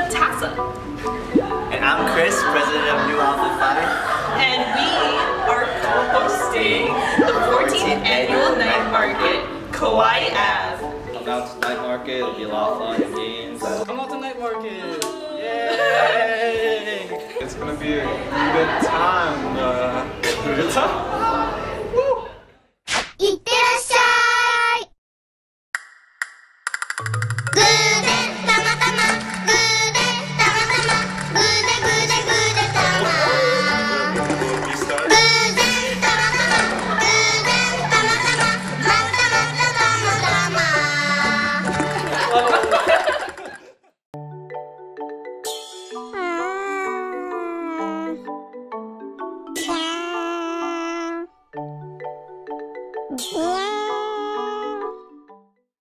TASA. And I'm Chris, president of Nu Alpha Phi. And we are co-hosting the 14th annual Nightmarket, Kawaii Ave. Come out to Nightmarket, it'll be a lot of fun and games. Come out to Nightmarket! Yay! It's gonna be a good time. Gudetama? Woo! いってらっしゃい。グーデタマタマ、グーデタマタマ、グーデグーデグーデタマ。グーデタマタマ、グーデタマタマ、マタマタタマタマ。Yeah.